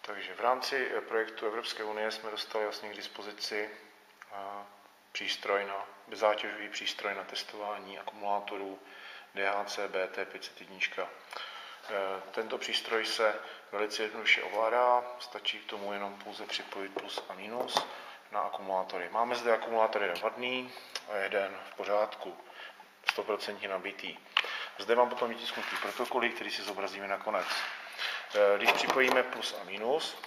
Takže v rámci projektu Evropské unie jsme dostali vlastně k dispozici bezzátěžový přístroj na testování akumulátorů DHC BT501. Tento přístroj se velice jednoduše ovládá, stačí k tomu jenom pouze připojit plus a minus na akumulátory. Máme zde akumulátor jeden vadný a jeden v pořádku, 100% nabitý. Zde mám potom vytisknutý protokoly, který si zobrazíme nakonec. Když připojíme plus a minus,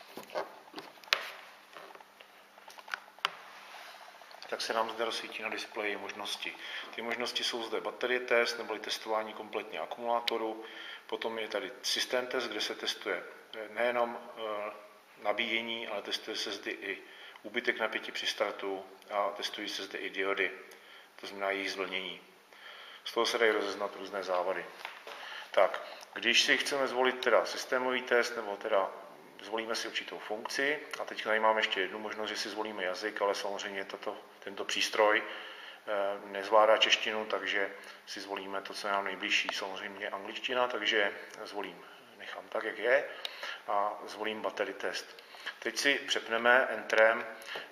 tak se nám zde rozsvítí na displeji možnosti. Ty možnosti jsou zde baterie test, neboli testování kompletně akumulátoru. Potom je tady systém test, kde se testuje nejenom nabíjení, ale testuje se zde i úbytek napětí při startu a testují se zde i diody, to znamená jejich zvlnění. Z toho se dají rozeznat různé závady. Tak, když si chceme zvolit teda systémový test, nebo teda zvolíme si určitou funkci, a teď tady máme ještě jednu možnost, že si zvolíme jazyk, ale samozřejmě tento přístroj nezvládá češtinu, takže si zvolíme to, co je nám nejbližší, samozřejmě angličtina, takže nechám tak, jak je, a zvolím battery test. Teď si přepneme Entrem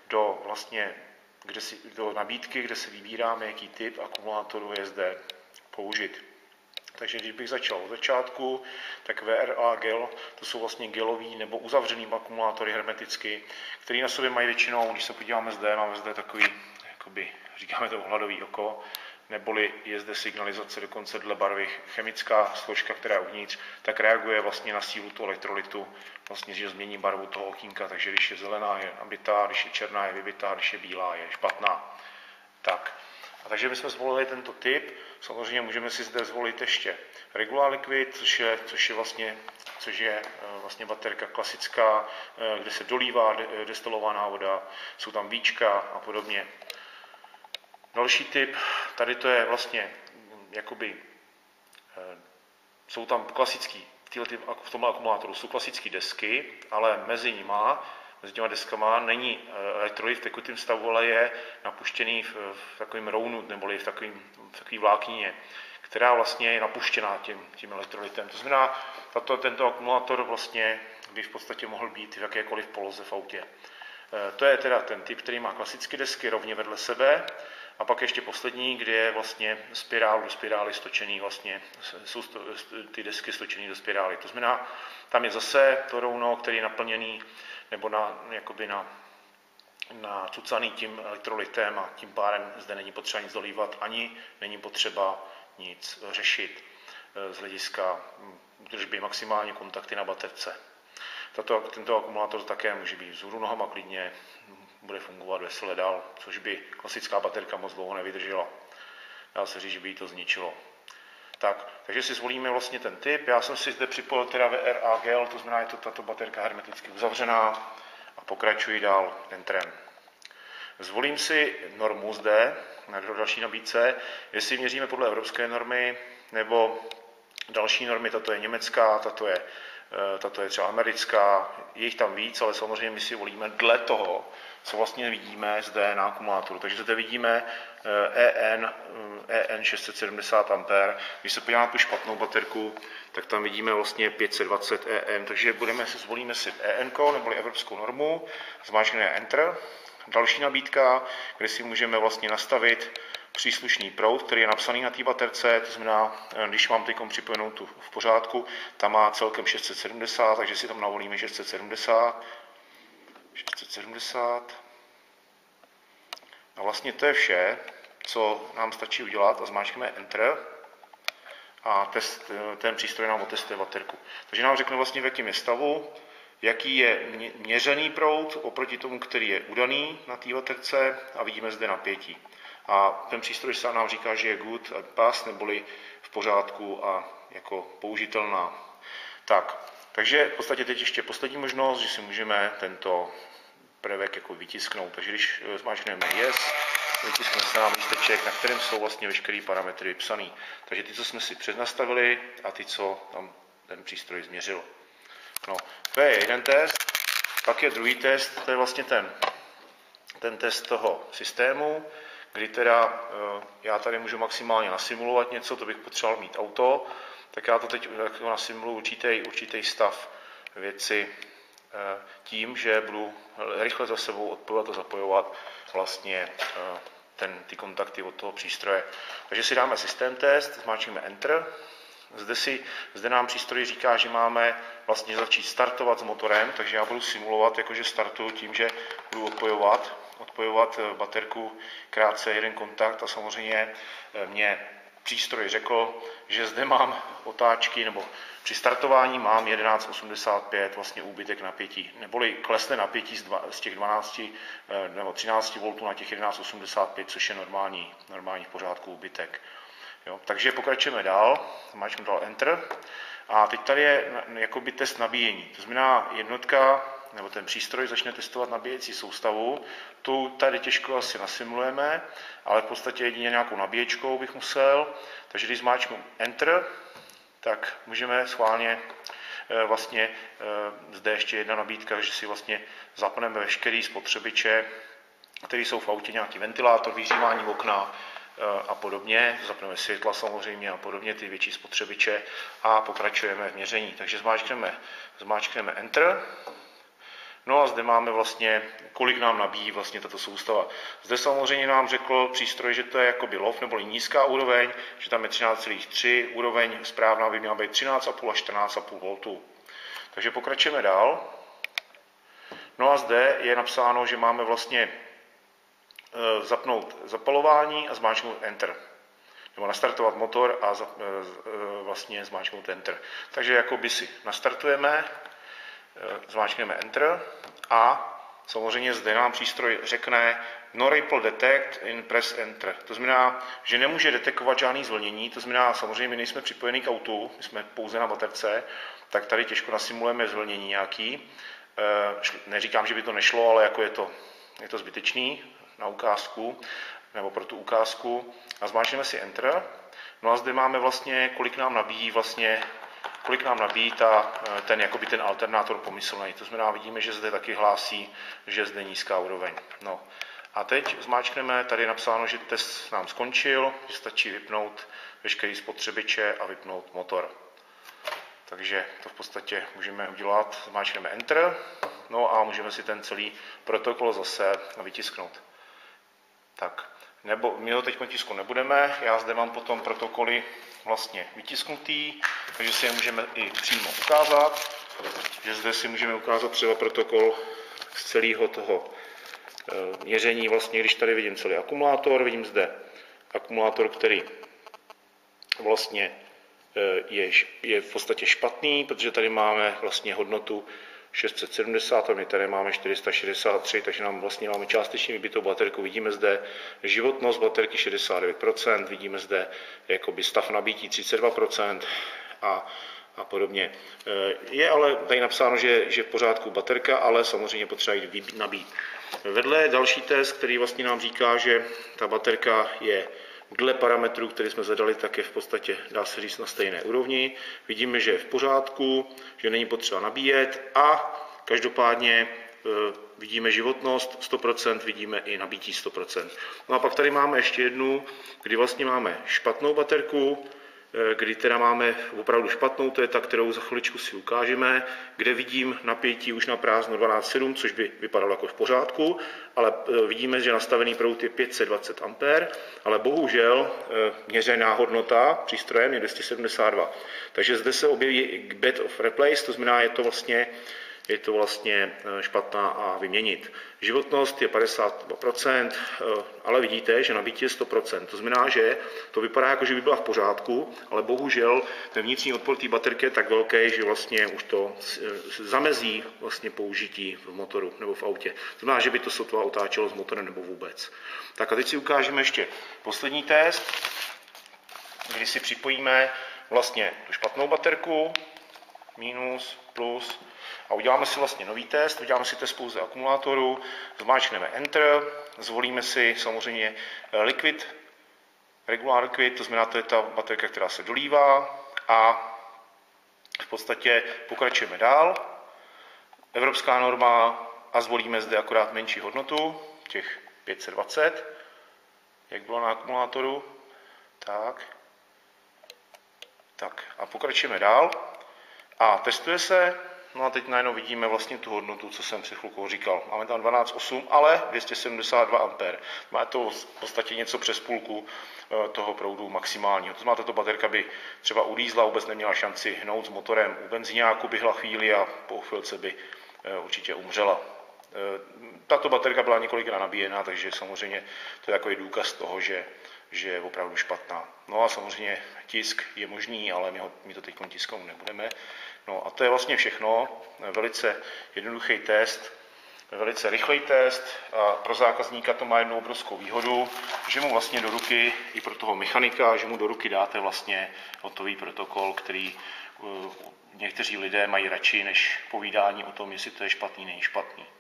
do nabídky, kde si vybíráme, jaký typ akumulátoru je zde použit. Takže když bych začal od začátku, tak VRA gel, to jsou vlastně gelový nebo uzavřený akumulátory hermeticky, který na sobě mají většinou, když se podíváme zde, máme zde takový, říkáme to hladový oko, neboli je zde signalizace dokonce dle barvy, chemická složka, která je uvnitř, tak reaguje vlastně na sílu toho elektrolytu, vlastně, že změní barvu toho okýnka, takže když je zelená, je nabitá, když je černá, je vybitá, když je bílá, je špatná. Tak. Takže my jsme zvolili tento typ. Samozřejmě můžeme si zde zvolit ještě regular liquid, což je vlastně baterka klasická, kde se dolívá destilovaná voda, jsou tam víčka a podobně. Další typ, tady to je vlastně jsou tam v tomhle akumulátoru jsou klasické desky, ale mezi těma deskama není elektrolyt v tekutém stavu, ale je napuštěný v takovém rounu, neboli v takové vláknině, která vlastně je napuštěná tím elektrolytem. To znamená, tento akumulátor vlastně by v podstatě mohl být v jakékoliv poloze v autě. To je teda ten typ, který má klasické desky rovně vedle sebe, a pak ještě poslední, kde je vlastně spirál do spirály stočený, vlastně jsou ty desky stočený do spirály. To znamená, tam je zase to rouno, který je naplněný nebo nacucaný tím elektrolytem, a tím pádem zde není potřeba nic dolívat, ani není potřeba nic řešit z hlediska držby, maximálně kontakty na baterce. Tento akumulátor také může být vzhůru nohama klidně, bude fungovat vesele dál, což by klasická baterka moc dlouho nevydržela. Dá se říct, že by jí to zničilo. Takže si zvolíme vlastně ten typ. Já jsem si zde připojil teda VRA gel, to znamená, je to tato baterka hermeticky uzavřená, a pokračuji dál Entrem. Zvolím si normu zde na další nabídce, jestli měříme podle evropské normy nebo další normy, tato je německá, tato je třeba americká, je jich tam víc, ale samozřejmě my si volíme dle toho, co vlastně vidíme zde na akumulátoru. Takže zde vidíme EN 670 A. Když se podíváme na tu špatnou baterku, tak tam vidíme vlastně 520 EN, takže zvolíme si EN, neboli evropskou normu, zmáčkneme Enter. Další nabídka, kde si můžeme vlastně nastavit příslušný proud, který je napsaný na té baterce, to znamená, když mám teď připojenou tu v pořádku, tam má celkem 670, takže si tam navolíme 670. A vlastně to je vše, co nám stačí udělat, a zmáčkneme Enter a ten přístroj nám otestuje baterku. Takže nám řekne vlastně, v jakém je stavu, jaký je měřený proud oproti tomu, který je udaný na té baterce, a vidíme zde napětí. A ten přístroj sám nám říká, že je good a pass, neboli v pořádku a jako použitelná. Takže v podstatě teď ještě poslední možnost, že si můžeme tento prvek vytisknout. Takže když zmáčkneme Yes, vytiskne se nám lísteček, na kterém jsou vlastně veškeré parametry vypsané. Takže ty, co jsme si přednastavili, a ty, co tam ten přístroj změřil. To je jeden test, pak je druhý test, to je vlastně ten test toho systému, kdy teda já tady můžu maximálně nasimulovat něco, to bych potřeboval mít auto, tak já to teď nasimuluji určitý stav věci tím, že budu rychle za sebou odpojovat a zapojovat vlastně ty kontakty od toho přístroje. Takže si dáme systém test, zmáčkneme Enter. Zde nám přístroj říká, že máme vlastně začít startovat s motorem, takže já budu simulovat, jakože startuju tím, že budu odpojovat baterku krátce jeden kontakt a samozřejmě mě přístroj řekl, že zde mám otáčky, nebo při startování mám 11,85 vlastně úbytek napětí, neboli klesne napětí z těch 12 nebo 13 V na těch 11,85, což je normální v pořádku úbytek. Jo, takže pokračujeme dál, zmáčknu dál Enter a teď tady je jakoby test nabíjení. To znamená jednotka, nebo ten přístroj začne testovat nabíjecí soustavu. Tu tady těžko asi nasimulujeme, ale v podstatě jedině nějakou nabíječkou bych musel. Takže když zmáčknu Enter, tak můžeme schválně vlastně zde ještě jedna nabídka, že si vlastně zapneme veškerý spotřebiče, které jsou v autě, nějaký ventilátor, vyhřívání okna a podobně, zapneme světla samozřejmě a podobně, ty větší spotřebiče a pokračujeme v měření. Takže zmáčkneme Enter. No a zde máme vlastně, kolik nám nabíjí vlastně tato soustava. Zde samozřejmě nám řekl přístroj, že to je jakoby low neboli nízká úroveň, že tam je 13,3, úroveň správná by měla být 13,5 až 14,5 V. Takže pokračujeme dál. No a zde je napsáno, že máme vlastně zapnout zapalování a zmáčknout Enter. Nebo nastartovat motor a vlastně zmáčknout Enter. Takže jakoby si nastartujeme, zmáčkneme Enter a samozřejmě zde nám přístroj řekne No ripple detect in press Enter. To znamená, že nemůže detekovat žádný zvlnění, to znamená, samozřejmě my nejsme připojeni k autu, my jsme pouze na baterce, tak tady těžko nasimulujeme zvlnění nějaký. Neříkám, že by to nešlo, ale jako je to zbytečný na ukázku, nebo pro tu ukázku. A zmáčkneme si Enter. No a zde máme vlastně, kolik nám nabíjí ten alternátor pomyslný. To znamená, vidíme, že zde taky hlásí, že zde nízká úroveň. No. A teď zmáčkneme, tady je napsáno, že test nám skončil, že stačí vypnout veškerý spotřebiče a vypnout motor. Takže to v podstatě můžeme udělat, zmáčkneme Enter, no a můžeme si ten celý protokol zase vytisknout. Tak, nebo my ho teď tisknout nebudeme, já zde mám potom protokoly vlastně vytisknutý, takže si je můžeme i přímo ukázat, že zde si můžeme ukázat třeba protokol z celého toho měření, vlastně když tady vidím celý akumulátor, vidím zde akumulátor, který vlastně je v podstatě špatný, protože tady máme vlastně hodnotu 670, a my tady máme 463, takže nám vlastně máme částečně vybitou baterku. Vidíme zde životnost baterky 69%, vidíme zde jakoby stav nabítí 32% a podobně. Je ale tady napsáno, že je v pořádku baterka, ale samozřejmě potřeba jít nabít. Vedle je další test, který vlastně nám říká, že ta baterka je dle parametrů, které jsme zadali, tak je v podstatě, dá se říct, na stejné úrovni. Vidíme, že je v pořádku, že není potřeba nabíjet a každopádně vidíme životnost 100%, vidíme i nabítí 100%. No a pak tady máme ještě jednu, kdy vlastně máme špatnou baterku, kdy teda máme opravdu špatnou, to je ta, kterou za chviličku si ukážeme, kde vidím napětí už na prázdno 12,7, což by vypadalo jako v pořádku, ale vidíme, že nastavený proud je 520 A, ale bohužel měřená hodnota přístrojem je 272. Takže zde se objeví bed of replace, to znamená, je to vlastně špatná a vyměnit. Životnost je 52%, ale vidíte, že nabití je 100%. To znamená, že to vypadá jako, že by byla v pořádku, ale bohužel ten vnitřní odpor té baterky je tak velký, že vlastně už to zamezí vlastně použití v motoru nebo v autě. To znamená, že by to sotva otáčelo s motorem nebo vůbec. Tak a teď si ukážeme ještě poslední test, kdy si připojíme vlastně tu špatnou baterku, minus, plus, a uděláme si vlastně nový test, uděláme si test pouze akumulátoru, zmáčkneme Enter, zvolíme si samozřejmě liquid, regular liquid, to znamená, to je ta baterka, která se dolívá a v podstatě pokračujeme dál. Evropská norma a zvolíme zde akorát menší hodnotu, těch 520, jak bylo na akumulátoru. Tak a pokračujeme dál a testuje se. no a teď najednou vidíme vlastně tu hodnotu, co jsem před chvilkou říkal. Máme tam 12,8, ale 272 A. Má to v podstatě něco přes půlku toho proudu maximálního. To znamená, tato baterka by třeba ulízla, vůbec neměla šanci hnout s motorem. U benzíňáku běhla chvíli a po chvilce by určitě umřela. Tato baterka byla několikrát nabíjená, takže samozřejmě to je takový důkaz toho, že je opravdu špatná. No a samozřejmě tisk je možný, ale my to teď tisknout nebudeme. No a to je vlastně všechno. Velice jednoduchý test, velice rychlej test a pro zákazníka to má jednu obrovskou výhodu, že mu vlastně do ruky, i pro toho mechanika, že mu do ruky dáte vlastně hotový protokol, který někteří lidé mají radši než povídání o tom, jestli to je špatný, není špatný.